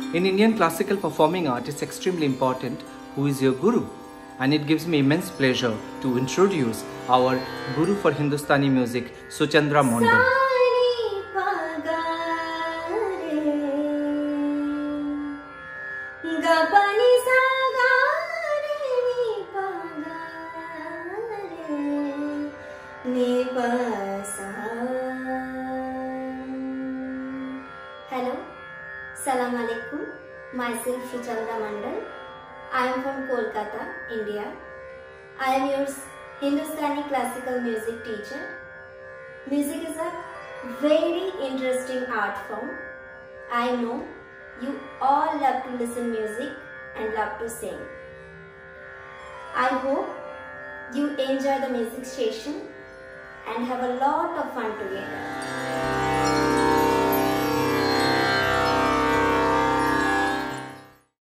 In Indian classical performing art, it's extremely important who is your guru. And it gives me immense pleasure to introduce our guru for Hindustani music, Suchandra Mondal. Hello, Salam Alaikum. Myself Suchandra Mondal. I am from Kolkata, India. I am your Hindustani classical music teacher. Music is a very interesting art form. I know you all love to listen music and love to sing. I hope you enjoy the music session and have a lot of fun together.